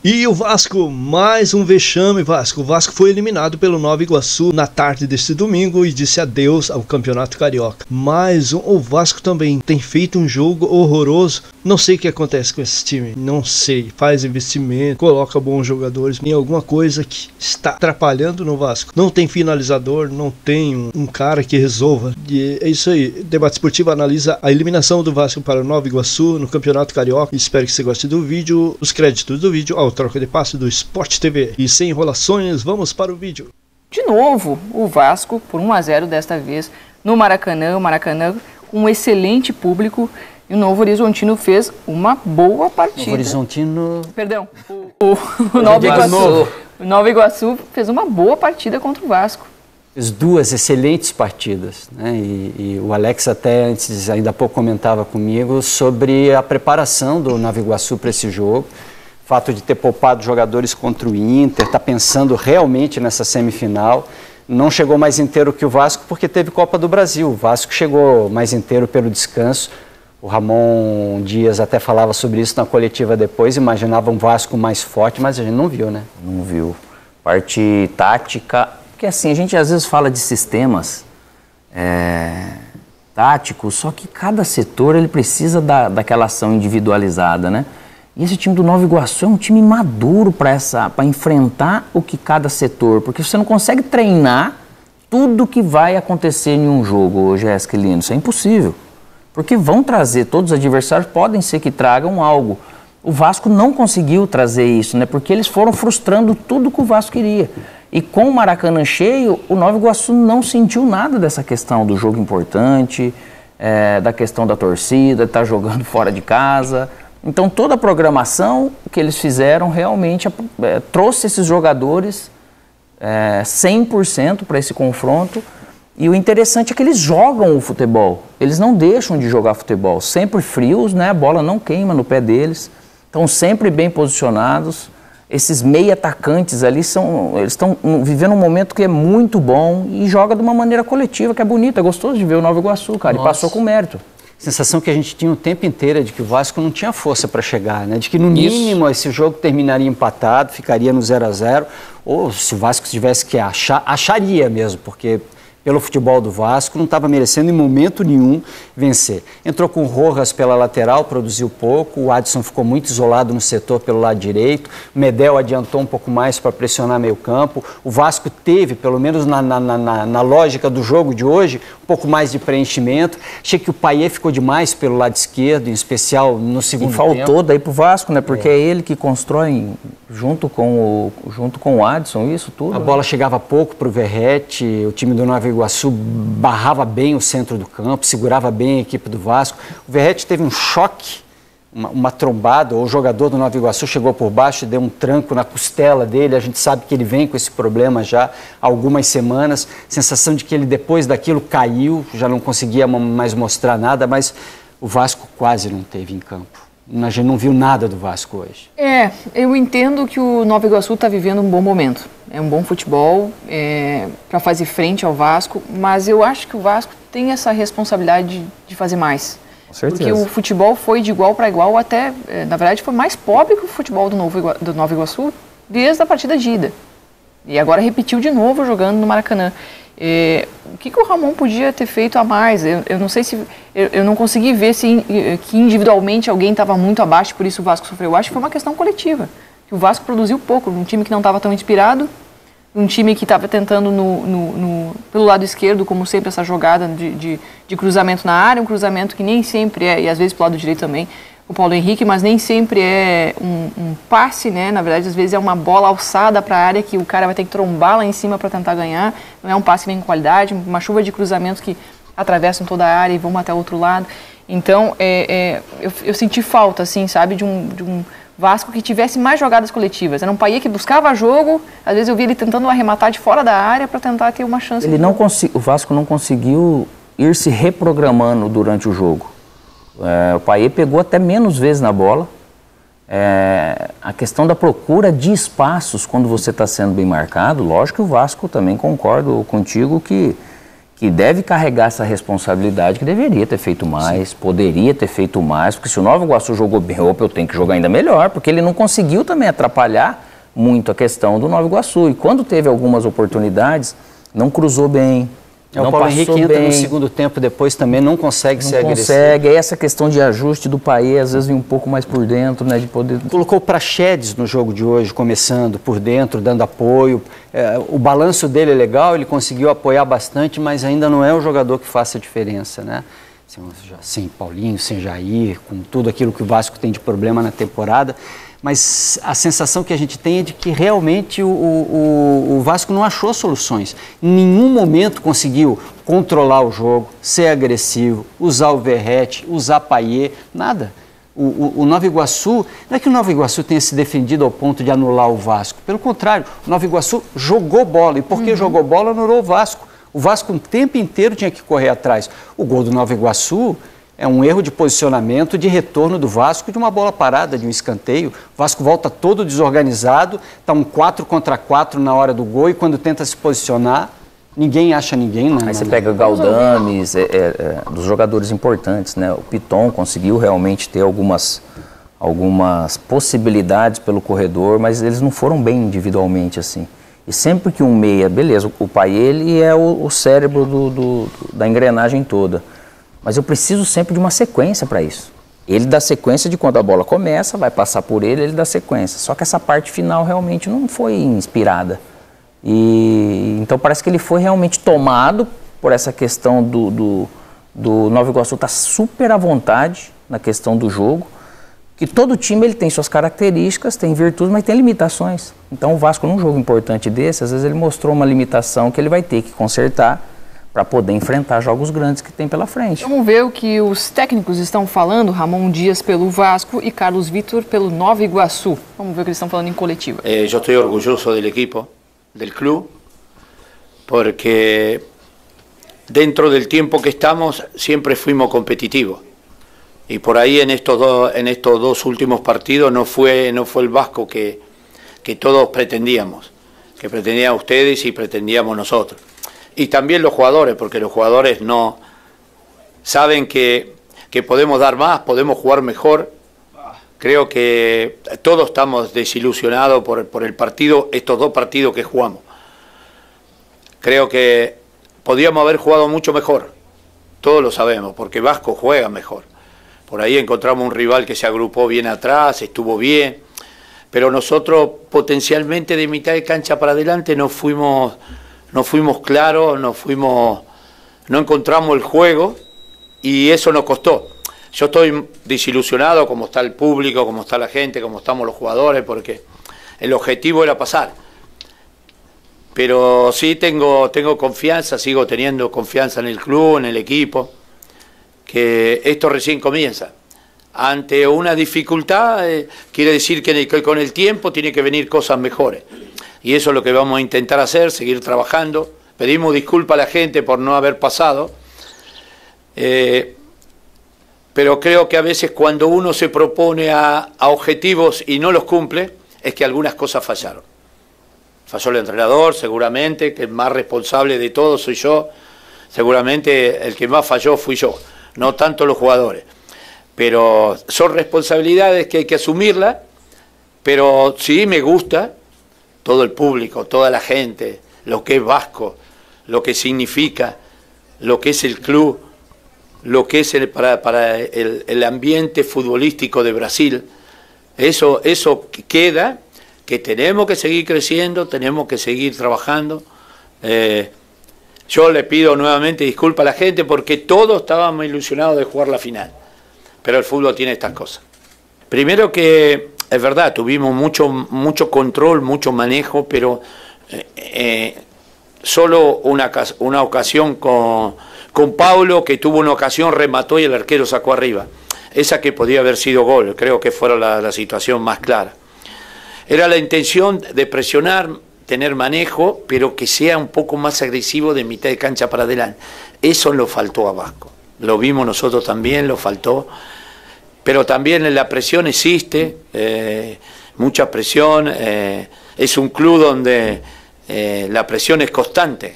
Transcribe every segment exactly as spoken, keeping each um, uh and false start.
E o Vasco, mais um vexame, Vasco. O Vasco foi eliminado pelo Nova Iguaçu na tarde deste domingo e disse adeus ao Campeonato Carioca. Mais um, o Vasco também tem feito um jogo horroroso. Não sei o que acontece com esse time, não sei. Faz investimento, coloca bons jogadores, tem alguma coisa que está atrapalhando no Vasco. Não tem finalizador, não tem um, um cara que resolva. E é isso aí. Debate Esportivo analisa a eliminação do Vasco para o Nova Iguaçu no Campeonato Carioca. Espero que você goste do vídeo. Os créditos do vídeo ao troca de passe do Sport T V. E sem enrolações, vamos para o vídeo. De novo, o Vasco por um a zero desta vez no Maracanã. O Maracanã com um excelente público. E o Novo Horizontino fez uma boa partida. Novo Horizontino... Perdão. O, o, o, Nova Iguaçu, o Nova Iguaçu fez uma boa partida contra o Vasco. Fez duas excelentes partidas, né? E, e o Alex até antes, ainda há pouco comentava comigo sobre a preparação do Nova Iguaçu para esse jogo. O fato de ter poupado jogadores contra o Inter, tá pensando realmente nessa semifinal. Não chegou mais inteiro que o Vasco porque teve Copa do Brasil. O Vasco chegou mais inteiro pelo descanso. O Ramon Dias até falava sobre isso na coletiva depois, imaginava um Vasco mais forte, mas a gente não viu, né? Não viu. Parte tática, porque assim, a gente às vezes fala de sistemas é, táticos, só que cada setor ele precisa da, daquela ação individualizada, né? E esse time do Nova Iguaçu é um time maduro para enfrentar o que cada setor, porque você não consegue treinar tudo que vai acontecer em um jogo, Jéssica Lino, isso é impossível. Porque vão trazer, todos os adversários podem ser que tragam algo. O Vasco não conseguiu trazer isso, né? Porque eles foram frustrando tudo que o Vasco queria. E com o Maracanã cheio, o Nova Iguaçu não sentiu nada dessa questão do jogo importante, é, da questão da torcida, estar jogando fora de casa. Então toda a programação que eles fizeram realmente é, trouxe esses jogadores é, cem por cento para esse confronto. E o interessante é que eles jogam o futebol, eles não deixam de jogar futebol, sempre frios, né? A bola não queima no pé deles, estão sempre bem posicionados. Esses meia atacantes ali, são, eles estão vivendo um momento que é muito bom e joga de uma maneira coletiva, que é bonita, é gostoso de ver o Nova Iguaçu, cara, Nossa. E passou com mérito. Sensação que a gente tinha o tempo inteiro de que o Vasco não tinha força para chegar, né? De que no mínimo esse jogo terminaria empatado, ficaria no zero a zero, ou se o Vasco tivesse que achar, acharia mesmo, porque... pelo futebol do Vasco, não estava merecendo em momento nenhum vencer. Entrou com o Rojas pela lateral, produziu pouco, o Adson ficou muito isolado no setor pelo lado direito, o Medel adiantou um pouco mais para pressionar meio campo, o Vasco teve, pelo menos na, na, na, na lógica do jogo de hoje, um pouco mais de preenchimento. Achei que o Payet ficou demais pelo lado esquerdo, em especial no segundo tempo. E faltou daí pro Vasco, né? Porque é, é ele que constrói junto com o, junto com o Adson isso tudo. A bola chegava pouco pro Verrete, o time do Nova Iguaçu barrava bem o centro do campo, segurava bem a equipe do Vasco. O Verrete teve um choque, uma, uma trombada, o jogador do Nova Iguaçu chegou por baixo e deu um tranco na costela dele. A gente sabe que ele vem com esse problema já há algumas semanas. Sensação de que ele depois daquilo caiu, já não conseguia mais mostrar nada, mas o Vasco quase não teve em campo. A gente não viu nada do Vasco hoje. É, eu entendo que o Nova Iguaçu está vivendo um bom momento. É um bom futebol é, para fazer frente ao Vasco, mas eu acho que o Vasco tem essa responsabilidade de, de fazer mais. Com certeza. Porque o futebol foi de igual para igual, até, é, na verdade, foi mais pobre que o futebol do, Novo Igua, do Nova Iguaçu desde a partida de ida. E agora repetiu de novo jogando no Maracanã. É, o que, que o Ramon podia ter feito a mais? Eu, eu não sei se... Eu, eu não consegui ver se, que individualmente alguém estava muito abaixo, por isso o Vasco sofreu. Eu acho que foi uma questão coletiva. Que o Vasco produziu pouco, um time que não estava tão inspirado, um time que estava tentando no, no, no, pelo lado esquerdo, como sempre, essa jogada de, de, de cruzamento na área, um cruzamento que nem sempre é, e às vezes pelo lado direito também, o Paulo Henrique, mas nem sempre é um, um passe, né? Na verdade, às vezes é uma bola alçada para a área que o cara vai ter que trombar lá em cima para tentar ganhar. Não é um passe que vem com qualidade, uma chuva de cruzamentos que atravessam toda a área e vão até o outro lado. Então, é, é, eu, eu senti falta, assim, sabe, de um, de um Vasco que tivesse mais jogadas coletivas. Era um Payet que buscava jogo, às vezes eu via ele tentando arrematar de fora da área para tentar ter uma chance. Ele não consi- o Vasco não conseguiu ir se reprogramando durante o jogo. É, o Payet pegou até menos vezes na bola. É, a questão da procura de espaços quando você está sendo bem marcado, lógico que o Vasco também concordo contigo que, que deve carregar essa responsabilidade, que deveria ter feito mais, Sim. poderia ter feito mais, porque se o Nova Iguaçu jogou bem, opa, eu tenho que jogar ainda melhor, porque ele não conseguiu também atrapalhar muito a questão do Nova Iguaçu. E quando teve algumas oportunidades, não cruzou bem, é, não o Paulo Henrique entra bem. no segundo tempo depois também, não consegue não ser consegue. agressivo. Não consegue, essa questão de ajuste do Payet, às vezes vem um pouco mais por dentro, né, de poder... Colocou o Praxedes no jogo de hoje, começando por dentro, dando apoio. É, o balanço dele é legal, ele conseguiu apoiar bastante, mas ainda não é o jogador que faça a diferença, né? Sem, sem Paulinho, sem Jair, com tudo aquilo que o Vasco tem de problema na temporada. Mas a sensação que a gente tem é de que realmente o, o, o Vasco não achou soluções. Em nenhum momento conseguiu controlar o jogo, ser agressivo, usar o Verratti, usar Payet, nada. O, o, o Nova Iguaçu, não é que o Nova Iguaçu tenha se defendido ao ponto de anular o Vasco. Pelo contrário, o Nova Iguaçu jogou bola. E porque uhum. jogou bola, anulou o Vasco. O Vasco o tempo inteiro tinha que correr atrás. O gol do Nova Iguaçu é um erro de posicionamento, de retorno do Vasco, de uma bola parada, de um escanteio. O Vasco volta todo desorganizado, está um quatro contra quatro na hora do gol e quando tenta se posicionar, ninguém acha ninguém. Não, Aí não, você não. pega o Galdames, é, é, é, dos jogadores importantes, né? O Piton conseguiu realmente ter algumas, algumas possibilidades pelo corredor, mas eles não foram bem individualmente assim. E sempre que um meia, beleza, o Payet ele é o, o cérebro do, do, da engrenagem toda. Mas eu preciso sempre de uma sequência para isso. Ele dá sequência de quando a bola começa, vai passar por ele, ele dá sequência. Só que essa parte final realmente não foi inspirada. E então parece que ele foi realmente tomado por essa questão do, do, do Nova Iguaçu estar tá super à vontade na questão do jogo. Que todo time ele tem suas características, tem virtudes, mas tem limitações. Então o Vasco, num jogo importante desse, às vezes ele mostrou uma limitação que ele vai ter que consertar para poder enfrentar jogos grandes que tem pela frente. Vamos ver o que os técnicos estão falando, Ramon Dias pelo Vasco e Carlos Vítor pelo Nova Iguaçu. Vamos ver o que eles estão falando em coletiva. Eh, eu estou orgulhoso do equipo, do clube, porque dentro del tiempo que estamos siempre fuimos competitivos. Y por ahí en estos dos, en estos dos últimos partidos no fue, no fue el Vasco que, que todos pretendíamos, que pretendían ustedes y pretendíamos nosotros. Y también los jugadores, porque los jugadores no saben que, que podemos dar más, podemos jugar mejor. Creo que todos estamos desilusionados por, por el partido, estos dos partidos que jugamos. Creo que podíamos haber jugado mucho mejor, todos lo sabemos, porque Vasco juega mejor. Por ahí encontramos un rival que se agrupó bien atrás, estuvo bien, pero nosotros potencialmente de mitad de cancha para adelante no fuimos, no fuimos claros, no, fuimos, no encontramos el juego y eso nos costó. Yo estoy desilusionado como está el público, como está la gente, como estamos los jugadores, porque el objetivo era pasar. Pero sí tengo, tengo confianza, sigo teniendo confianza en el club, en el equipo, que esto recién comienza. Ante una dificultad, eh, quiere decir que, que con el tiempo tiene que venir cosas mejores. Y eso es lo que vamos a intentar hacer, seguir trabajando. Pedimos disculpas a la gente por no haber pasado. Eh, pero creo que a veces cuando uno se propone a, a objetivos y no los cumple, es que algunas cosas fallaron. Falló el entrenador, seguramente, que el más responsable de todo soy yo. Seguramente el que más falló fui yo, no tanto los jugadores. Pero son responsabilidades que hay que asumirlas, pero sí me gusta todo el público, toda la gente, lo que es Vasco, lo que significa, lo que es el club, lo que es el, para, para el, el ambiente futbolístico de Brasil. Eso, eso queda, que tenemos que seguir creciendo, tenemos que seguir trabajando. Eh, yo le pido nuevamente disculpas a la gente porque todos estábamos ilusionados de jugar la final, pero el fútbol tiene estas cosas. Primero que, es verdad, tuvimos mucho, mucho control, mucho manejo, pero eh, eh, solo una, una ocasión con, con Paulo, que tuvo una ocasión, remató y el arquero sacó arriba. Esa que podía haber sido gol, creo que fuera la, la situación más clara. Era la intención de presionar, tener manejo, pero que sea un poco más agresivo de mitad de cancha para adelante. Eso lo faltó a Vasco. Lo vimos nosotros también, lo faltó. Pero también la presión existe, eh, mucha presión. Eh, es un club donde eh, la presión es constante.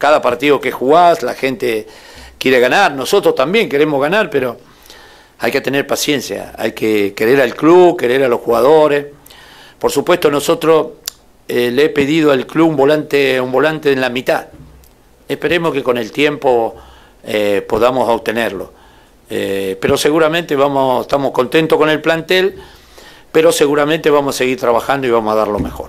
cada partido que jugás, la gente quiere ganar, nosotros también queremos ganar, pero hay que tener paciencia, hay que querer al club, querer a los jugadores. Por supuesto, nosotros eh, le he pedido al club un volante, un volante en la mitad. Esperemos que con el tiempo eh, podamos obtenerlo. Eh, pero seguramente vamos, estamos contentos con el plantel, pero seguramente vamos a seguir trabajando y vamos a dar lo mejor.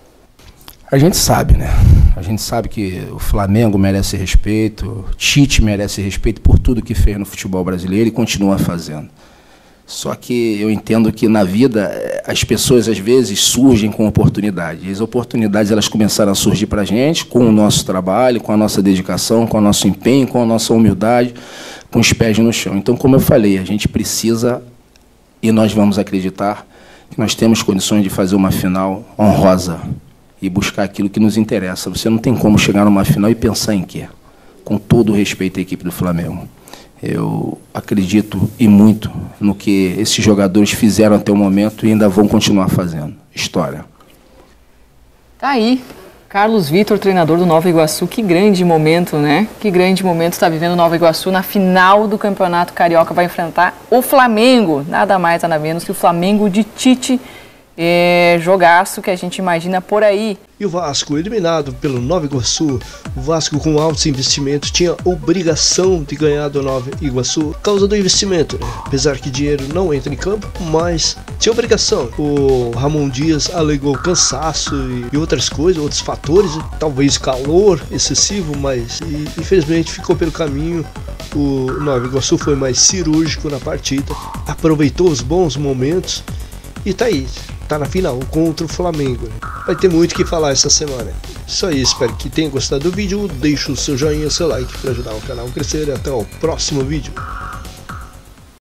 A gente sabe, né? A gente sabe que o Flamengo merece respeito, Tite merece respeito por tudo que fez no futebol brasileiro e continua fazendo. Só que eu entendo que na vida as pessoas às vezes surgem com oportunidades. E as oportunidades elas começaram a surgir para a gente com o nosso trabalho, com a nossa dedicação, com o nosso empenho, com a nossa humildade, com os pés no chão. Então, como eu falei, a gente precisa, e nós vamos acreditar, que nós temos condições de fazer uma final honrosa e buscar aquilo que nos interessa. Você não tem como chegar numa final e pensar em quê? Com todo o respeito à equipe do Flamengo. Eu acredito e muito no que esses jogadores fizeram até o momento e ainda vão continuar fazendo. História. Tá aí, Carlos Vitor, treinador do Nova Iguaçu. Que grande momento, né? Que grande momento está vivendo o Nova Iguaçu na final do Campeonato Carioca. Vai enfrentar o Flamengo, nada mais, nada menos que o Flamengo de Tite. É, jogaço que a gente imagina por aí. E o Vasco, eliminado pelo Nova Iguaçu, o Vasco com altos investimentos tinha obrigação de ganhar do Nova Iguaçu por causa do investimento, né? Apesar que dinheiro não entra em campo, mas tinha obrigação. O Ramon Dias alegou cansaço e, e outras coisas, outros fatores, talvez calor excessivo, mas e, infelizmente ficou pelo caminho. O Nova Iguaçu foi mais cirúrgico na partida, aproveitou os bons momentos e tá aí. Tá na final contra o Flamengo. Vai ter muito o que falar essa semana. Isso aí, espero que tenha gostado do vídeo. Deixa o seu joinha, seu like para ajudar o canal a crescer. E até o próximo vídeo.